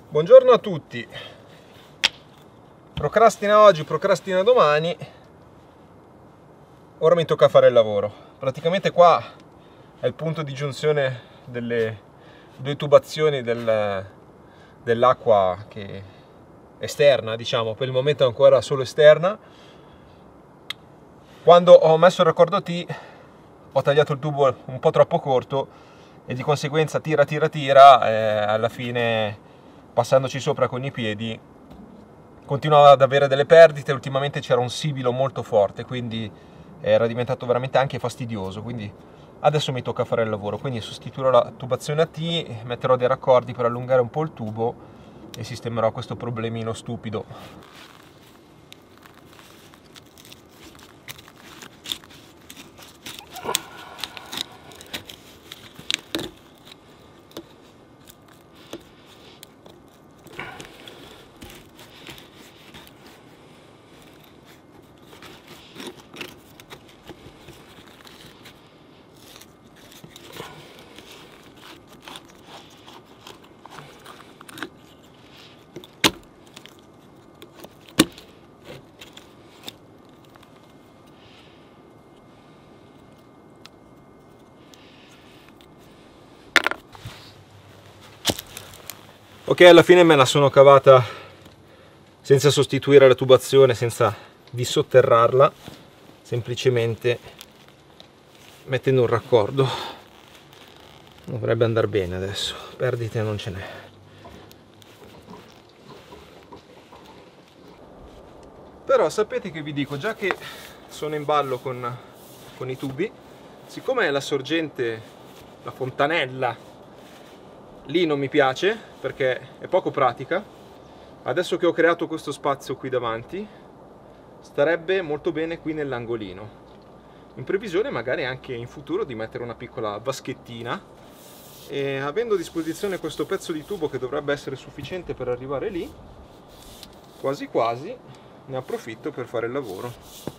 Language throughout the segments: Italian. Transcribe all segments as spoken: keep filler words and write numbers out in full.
Buongiorno a tutti. Procrastina oggi, procrastina domani. Ora mi tocca fare il lavoro. Praticamente qua è il punto di giunzione delle due tubazioni del, dell'acqua che esterna, diciamo, per il momento è ancora solo esterna. Quando ho messo il raccordo T ho tagliato il tubo un po' troppo corto e di conseguenza tira tira tira eh, alla fine, passandoci sopra con i piedi, continuava ad avere delle perdite. Ultimamente c'era un sibilo molto forte, quindi era diventato veramente anche fastidioso. Quindi adesso mi tocca fare il lavoro, quindi sostituirò la tubazione a T, metterò dei raccordi per allungare un po' il tubo e sistemerò questo problemino stupido. Ok, alla fine me la sono cavata senza sostituire la tubazione, senza dissotterrarla, semplicemente mettendo un raccordo. Dovrebbe andare bene adesso, perdite non ce n'è. Però sapete che vi dico, già che sono in ballo con, con i tubi, siccome la sorgente, la fontanella, lì non mi piace perché è poco pratica, adesso che ho creato questo spazio qui davanti, starebbe molto bene qui nell'angolino, in previsione magari anche in futuro di mettere una piccola vaschettina, e avendo a disposizione questo pezzo di tubo che dovrebbe essere sufficiente per arrivare lì, quasi quasi ne approfitto per fare il lavoro.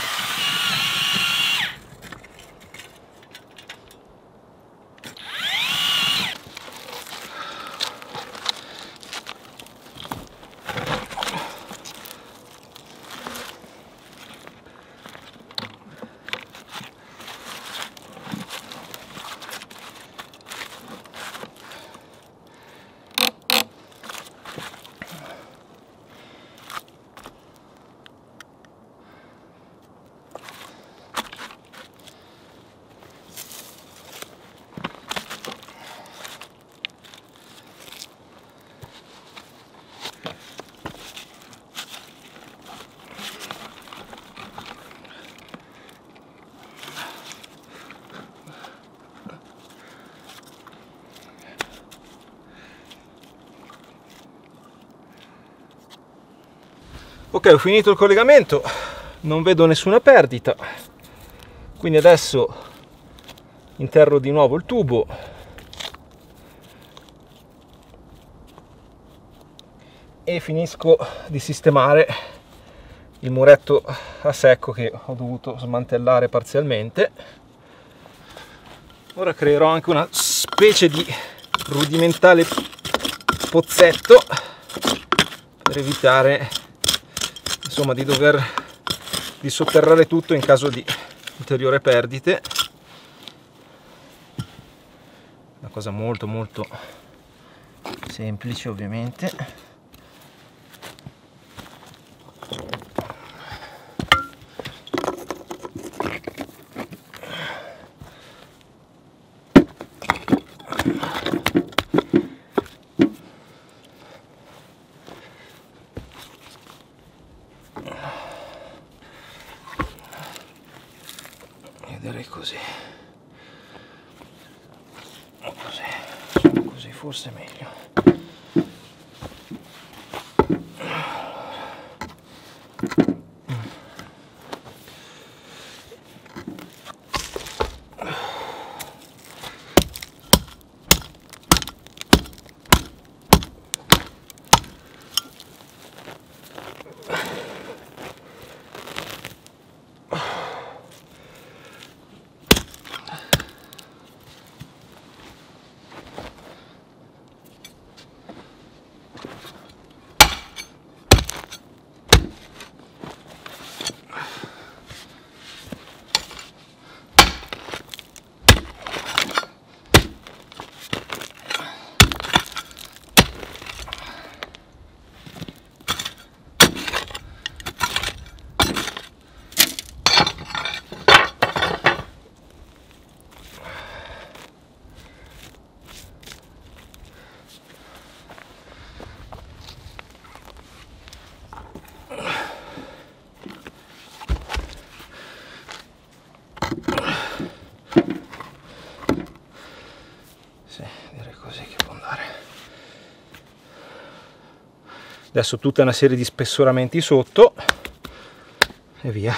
Ok, ho finito il collegamento, non vedo nessuna perdita, quindi adesso interro di nuovo il tubo e finisco di sistemare il muretto a secco che ho dovuto smantellare parzialmente. Ora creerò anche una specie di rudimentale pozzetto per evitare insomma di dover di sotterrare tutto in caso di ulteriori perdite. Una cosa molto molto semplice, ovviamente. Direi così. Così, così forse è meglio. Adesso tutta una serie di spessoramenti sotto e via.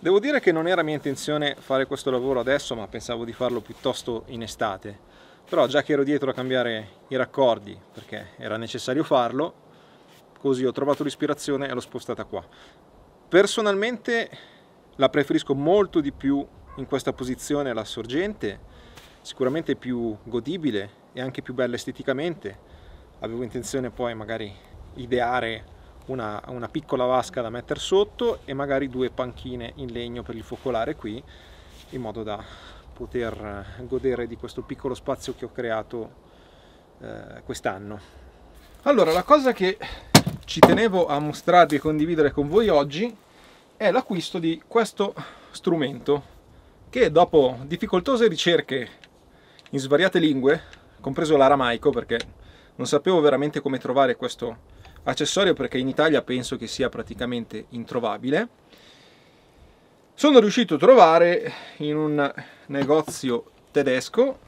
Devo dire che non era mia intenzione fare questo lavoro adesso, ma pensavo di farlo piuttosto in estate. Però già che ero dietro a cambiare i raccordi, perché era necessario farlo, così ho trovato l'ispirazione e l'ho spostata qua. Personalmente la preferisco molto di più in questa posizione, la sorgente, sicuramente più godibile e anche più bella esteticamente. Avevo intenzione poi magari ideare Una, una piccola vasca da mettere sotto e magari due panchine in legno per il focolare qui, in modo da poter godere di questo piccolo spazio che ho creato eh, quest'anno. Allora, la cosa che ci tenevo a mostrarvi e condividere con voi oggi è l'acquisto di questo strumento che, dopo difficoltose ricerche in svariate lingue, compreso l'aramaico, perché non sapevo veramente come trovare questo accessorio, perché in Italia penso che sia praticamente introvabile, sono riuscito a trovare in un negozio tedesco.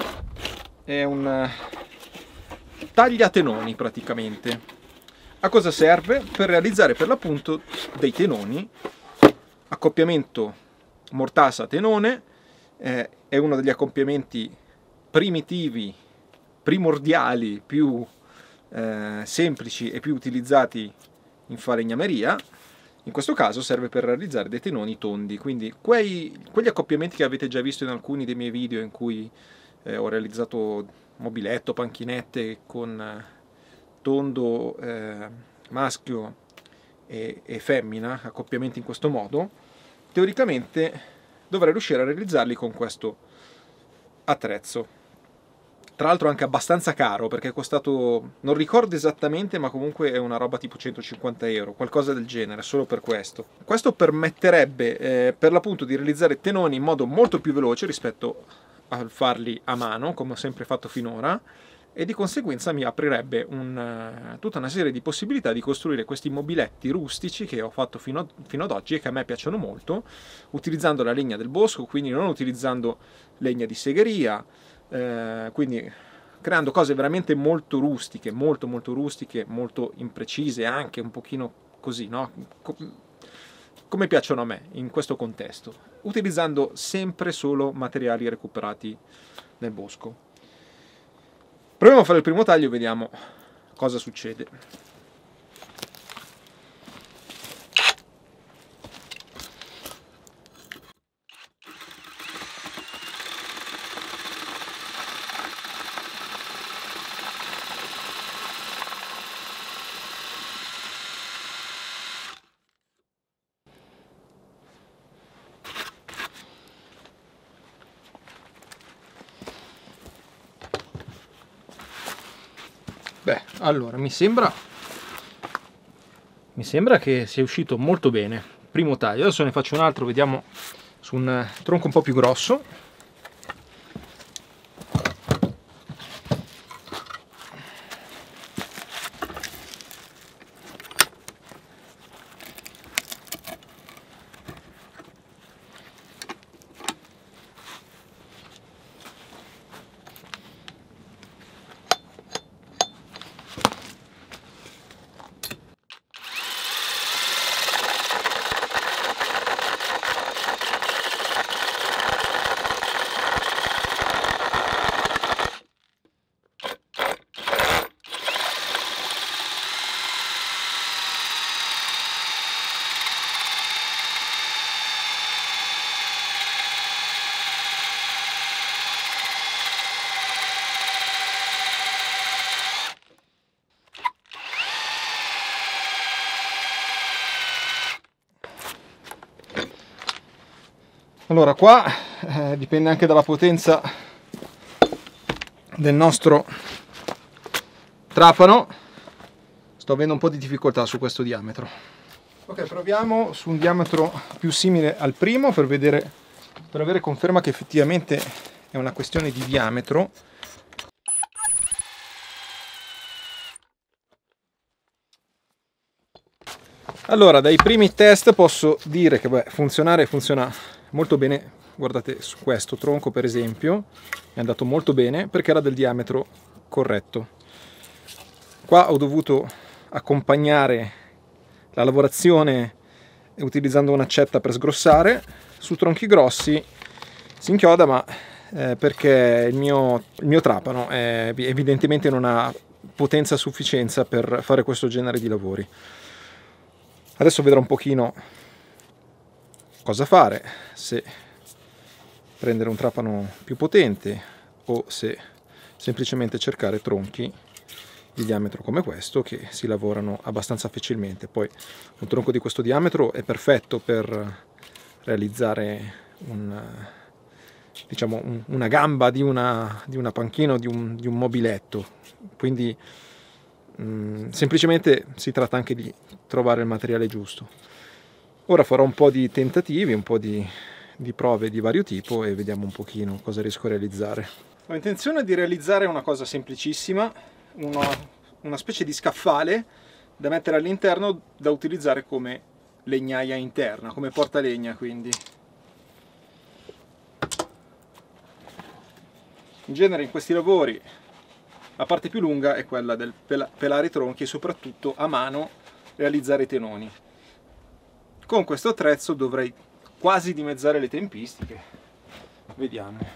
È un tagliatenoni praticamente. A cosa serve? Per realizzare per l'appunto dei tenoni, accoppiamento mortasa-tenone, eh, è uno degli accoppiamenti primitivi, primordiali, più Eh, semplici e più utilizzati in falegnameria. In questo caso serve per realizzare dei tenoni tondi, quindi quei, quegli accoppiamenti che avete già visto in alcuni dei miei video in cui eh, ho realizzato mobiletto, panchinette con eh, tondo eh, maschio e, e femmina, accoppiamenti in questo modo. Teoricamente dovrei riuscire a realizzarli con questo attrezzo. Tra l'altro anche abbastanza caro, perché è costato, non ricordo esattamente, ma comunque è una roba tipo centocinquanta euro, qualcosa del genere, solo per questo. Questo permetterebbe eh, per l'appunto di realizzare tenoni in modo molto più veloce rispetto a farli a mano, come ho sempre fatto finora, e di conseguenza mi aprirebbe un, uh, tutta una serie di possibilità di costruire questi mobiletti rustici che ho fatto fino, fino ad oggi e che a me piacciono molto, utilizzando la legna del bosco, quindi non utilizzando legna di segheria, Eh, quindi creando cose veramente molto rustiche, molto molto rustiche, molto imprecise, anche un pochino così, no? Come piacciono a me in questo contesto, utilizzando sempre solo materiali recuperati nel bosco. Proviamo a fare il primo taglio e vediamo cosa succede. Beh, allora, mi sembra mi sembra che sia uscito molto bene. Primo taglio, adesso ne faccio un altro, vediamo su un tronco un po' più grosso. Allora qua eh, dipende anche dalla potenza del nostro trapano, sto avendo un po' di difficoltà su questo diametro. Ok, proviamo su un diametro più simile al primo per vedere, per avere conferma che effettivamente è una questione di diametro. Allora, dai primi test posso dire che beh, funzionare funziona molto bene. Guardate, su questo tronco per esempio è andato molto bene perché era del diametro corretto. Qua ho dovuto accompagnare la lavorazione e utilizzando un'accetta per sgrossare. Su tronchi grossi si inchioda, ma eh, perché il mio, il mio trapano è, evidentemente non ha potenza a sufficienza per fare questo genere di lavori. Adesso vedrò un pochino cosa fare, se prendere un trapano più potente o se semplicemente cercare tronchi di diametro come questo, che si lavorano abbastanza facilmente. Poi un tronco di questo diametro è perfetto per realizzare un, diciamo, un, una gamba di una, di una panchina o di un, di un mobiletto, quindi mh, semplicemente si tratta anche di trovare il materiale giusto. Ora farò un po' di tentativi, un po' di, di prove di vario tipo e vediamo un pochino cosa riesco a realizzare. Ho intenzione di realizzare una cosa semplicissima, una, una specie di scaffale da mettere all'interno, da utilizzare come legnaia interna, come portalegna quindi. In genere in questi lavori la parte più lunga è quella del pelare i tronchi e soprattutto a mano realizzare i tenoni. Con questo attrezzo dovrei quasi dimezzare le tempistiche. Vediamo.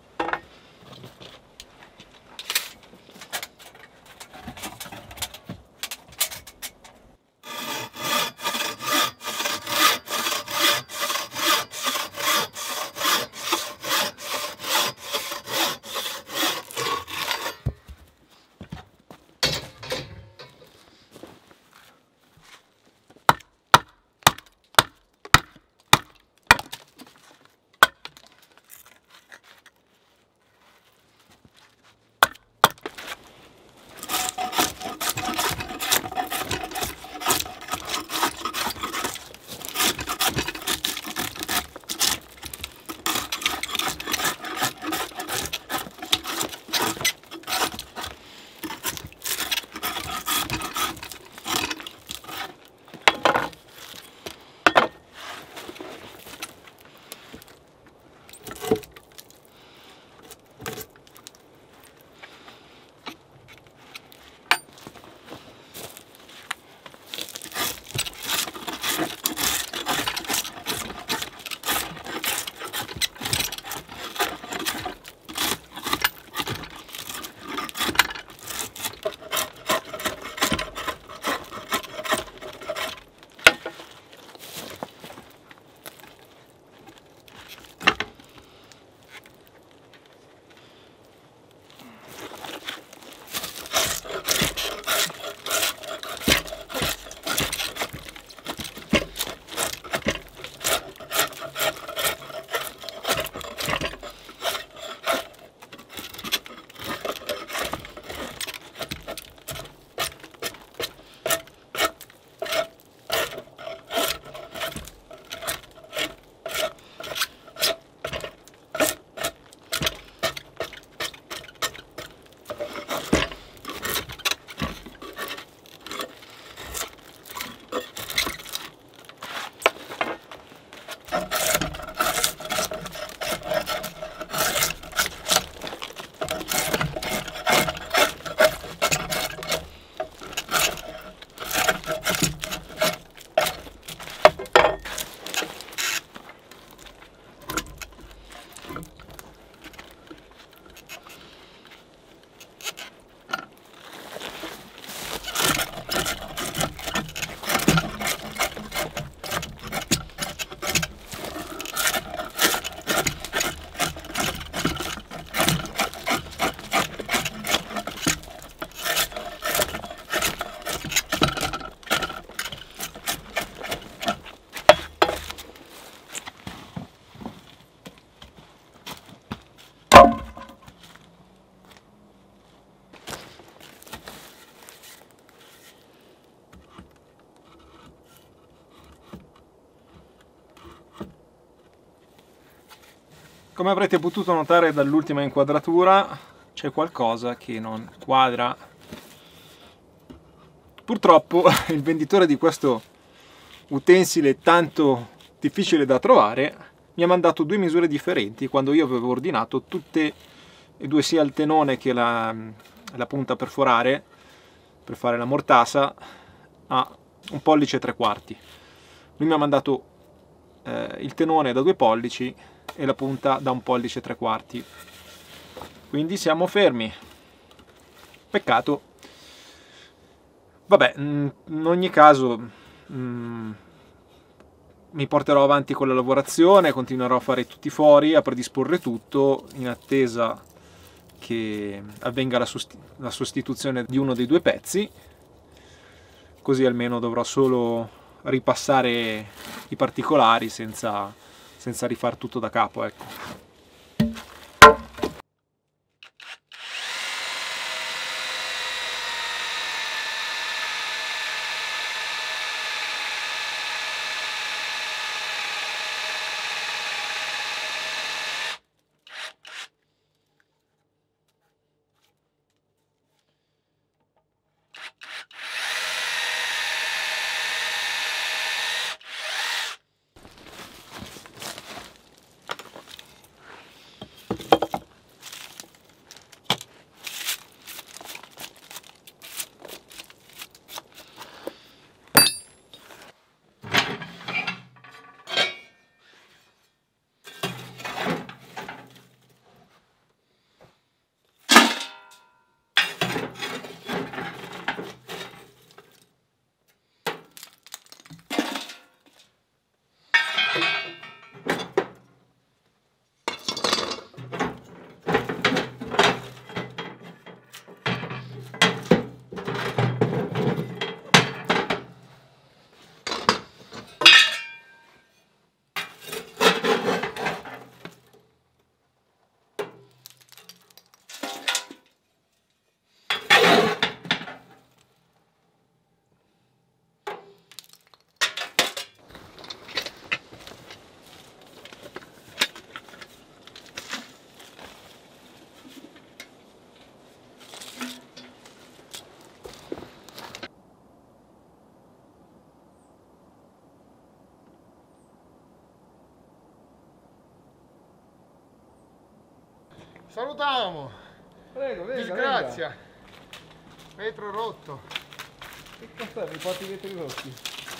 Come avrete potuto notare dall'ultima inquadratura, c'è qualcosa che non quadra. Purtroppo il venditore di questo utensile tanto difficile da trovare mi ha mandato due misure differenti quando io avevo ordinato tutte e due, sia il tenone che la, la punta per forare, per fare la mortasa, a un pollice e tre quarti. Lui mi ha mandato eh, il tenone da due pollici e la punta da un pollice e tre quarti. Quindi siamo fermi. Peccato. Vabbè, in ogni caso mh, mi porterò avanti con la lavorazione, continuerò a fare tutti i fori, a predisporre tutto in attesa che avvenga la, sost la sostituzione di uno dei due pezzi, così almeno dovrò solo ripassare i particolari senza, senza rifare tutto da capo, ecco. Salutiamo! Prego, venga, Disgrazia! venga. Vetro rotto. Che caffè, mi porti i vetri rotti?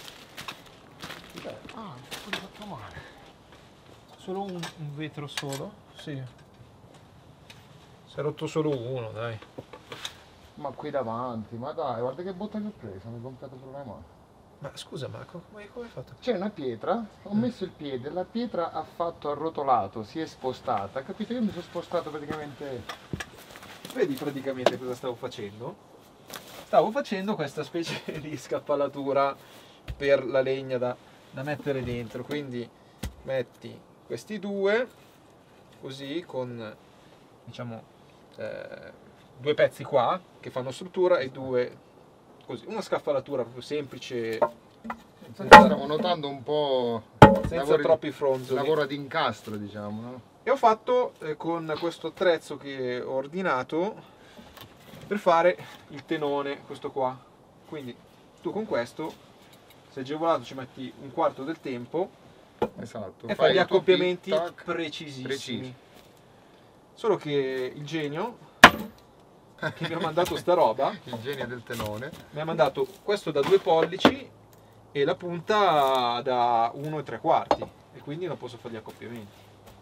Ah, pure fatto male. Solo un, un vetro solo? Sì. Si è rotto solo uno, dai. Ma qui davanti, ma dai, guarda che botta che ho preso, mi è comprato problema. Ma scusa Marco, come, come hai fatto? C'è una pietra, ho messo il piede, la pietra ha fatto arrotolato, si è spostata, capito? Io mi sono spostato praticamente... Vedi praticamente cosa stavo facendo? Stavo facendo questa specie di scappalatura per la legna da, da mettere dentro, quindi metti questi due, così con, diciamo, eh, due pezzi qua che fanno struttura e due così, una scaffalatura proprio semplice, Senza... Stavo notando un po'... senza lavori, troppi fronzoli. Lavoro di incastro, diciamo, no? E ho fatto eh, con questo attrezzo che ho ordinato per fare il tenone, questo qua. Quindi tu con questo, se agevolato, ci metti un quarto del tempo. Esatto. E fai gli accoppiamenti tac, precisissimi. precisi. Solo che il genio che mi ha mandato sta roba, il genio del tenone, mi ha mandato questo da due pollici e la punta da uno e tre quarti, e quindi non posso fare gli accoppiamenti.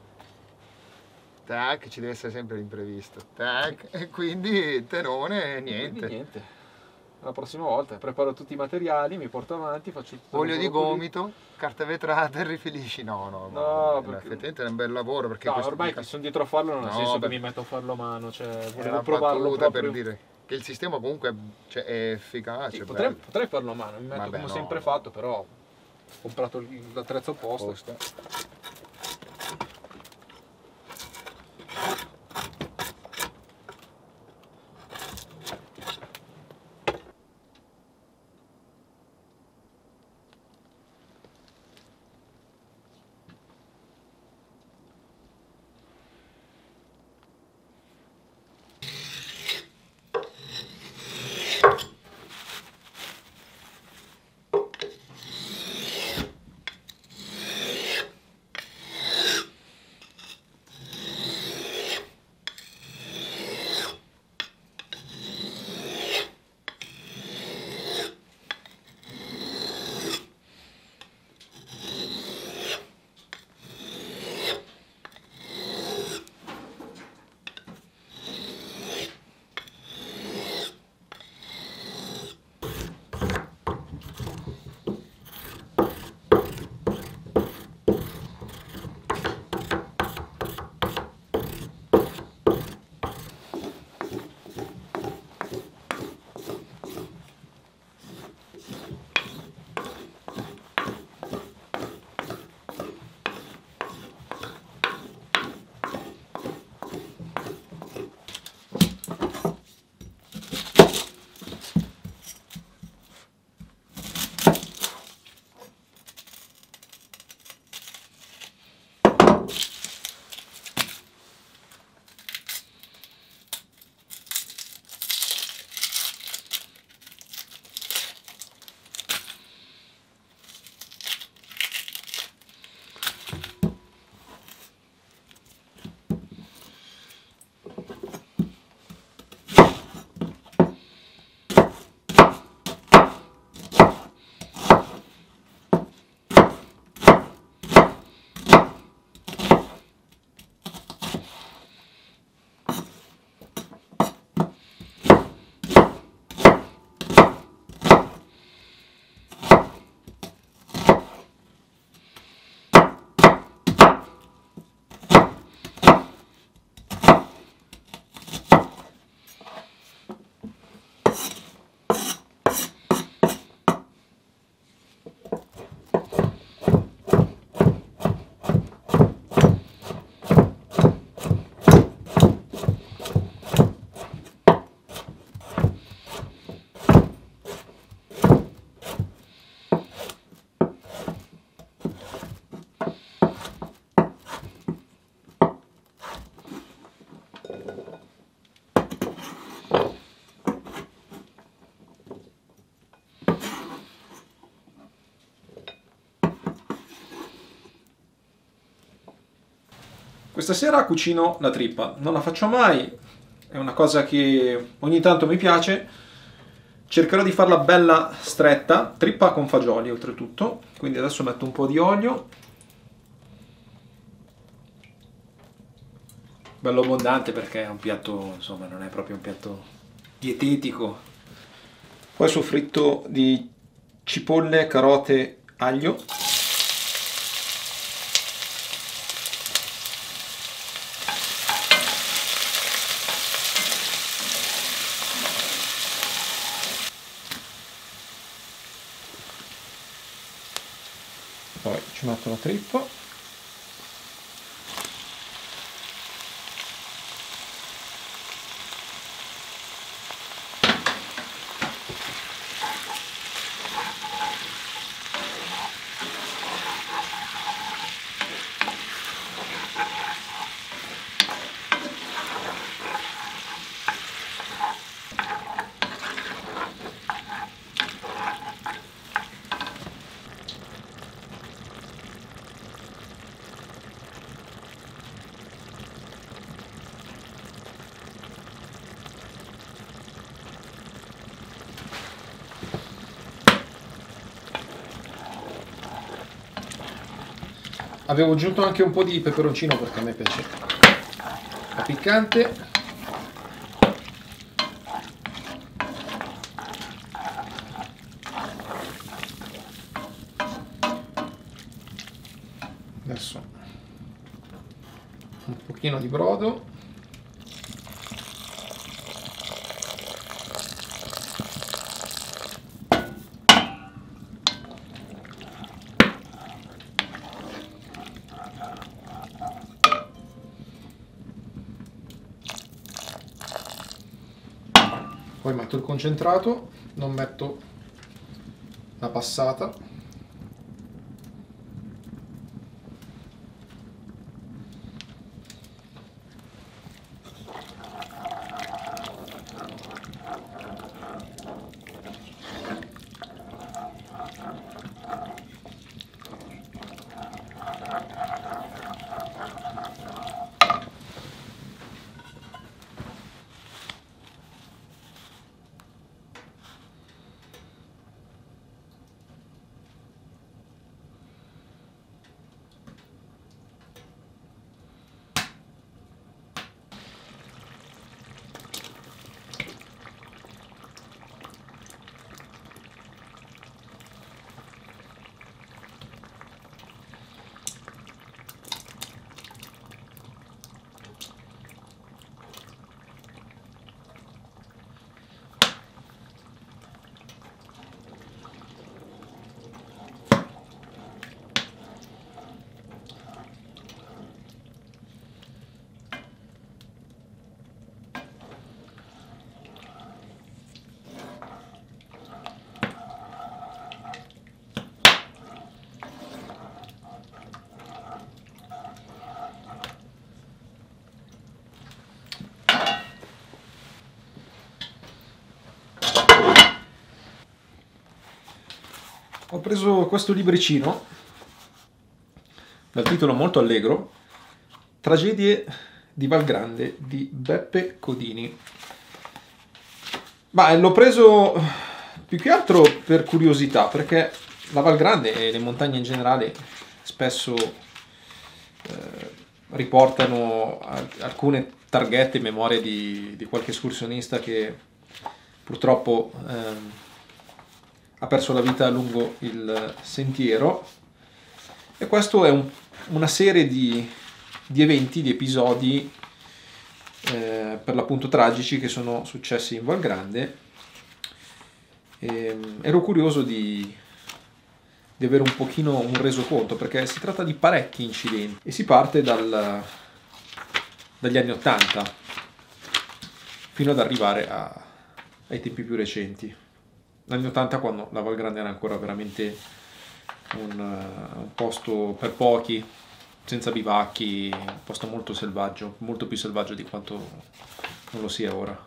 Tac, ci deve essere sempre l'imprevisto. Tac, e quindi tenone niente. Quindi niente. La prossima volta preparo tutti i materiali, mi porto avanti, faccio tutto. Olio di gomito, carta vetrata e rifinisci. No, no, no, no, perché... effettivamente è un bel lavoro perché no, questo ormai che sono dietro a farlo non ha no, senso beh, che mi metto a farlo a mano, cioè volevo una provarlo battuta proprio. per dire che il sistema comunque è, cioè, è efficace. Sì, potrei, potrei farlo a mano, mi metto Vabbè, come ho no, sempre no. fatto, però ho comprato l'attrezzo apposta. Apposta. Questa sera cucino la trippa, non la faccio mai, è una cosa che ogni tanto mi piace. Cercherò di farla bella stretta, trippa con fagioli oltretutto, quindi adesso metto un po' di olio, bello abbondante perché è un piatto, insomma, non è proprio un piatto dietetico. Poi soffritto di cipolle, carote, aglio. Poi ci metto la trippa. Avevo aggiunto anche un po' di peperoncino perché a me piace la piccante. Adesso un pochino di brodo. Poi metto il concentrato, non metto la passata. Ho preso questo libricino dal titolo molto allegro, Tragedie di Valgrande di Beppe Codini. Ma l'ho preso più che altro per curiosità, perché la Valgrande e le montagne in generale spesso eh, riportano alcune targhette in memoria di, di qualche escursionista che purtroppo ehm, ha perso la vita lungo il sentiero, e questo è un, una serie di, di eventi, di episodi eh, per l'appunto tragici che sono successi in Valgrande. E, ero curioso di, di avere un pochino un resoconto, perché si tratta di parecchi incidenti e si parte dal, dagli anni ottanta fino ad arrivare a, ai tempi più recenti. Negli anni ottanta, quando la Valgrande era ancora veramente un, un posto per pochi, senza bivacchi, un posto molto selvaggio, molto più selvaggio di quanto non lo sia ora.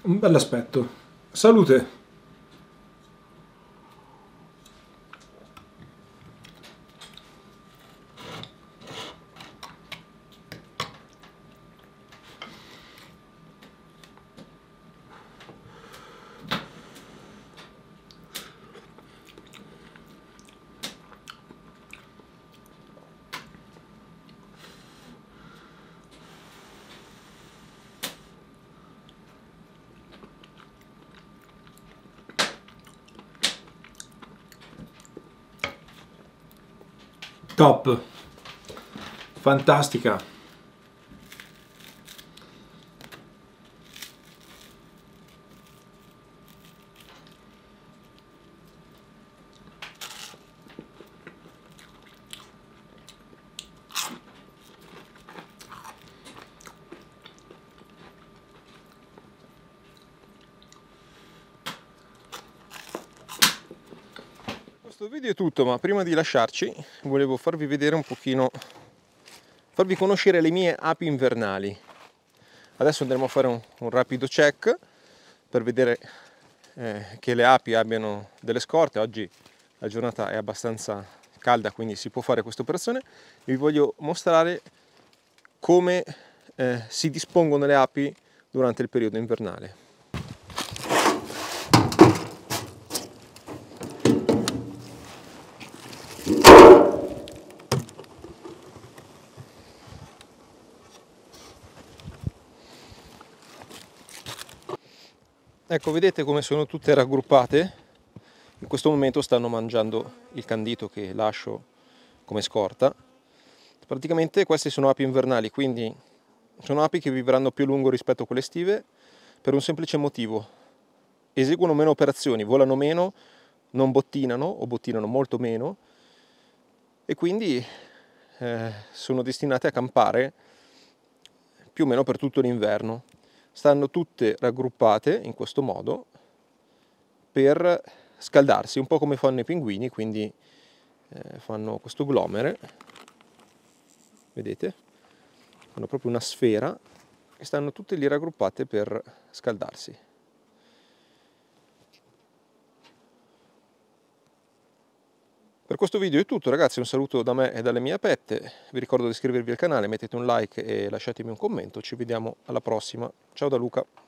un bel aspetto. Salute! Top, fantastica. Questo video è tutto, ma prima di lasciarci volevo farvi vedere un pochino, farvi conoscere le mie api invernali. Adesso andremo a fare un, un rapido check per vedere eh, che le api abbiano delle scorte. Oggi la giornata è abbastanza calda, quindi si può fare questa operazione. Vi voglio mostrare come eh, si dispongono le api durante il periodo invernale. Ecco, vedete come sono tutte raggruppate? In questo momento stanno mangiando il candito che lascio come scorta. Praticamente queste sono api invernali, quindi sono api che vivranno più a lungo rispetto a quelle estive per un semplice motivo: eseguono meno operazioni, volano meno, non bottinano o bottinano molto meno e quindi eh, sono destinate a campare più o meno per tutto l'inverno. Stanno tutte raggruppate in questo modo per scaldarsi, un po' come fanno i pinguini, quindi eh, fanno questo glomere, vedete? Fanno proprio una sfera e stanno tutte lì raggruppate per scaldarsi. Per questo video è tutto, ragazzi, un saluto da me e dalle mie apette. Vi ricordo di iscrivervi al canale, mettete un like e lasciatemi un commento. Ci vediamo alla prossima. Ciao da Luca.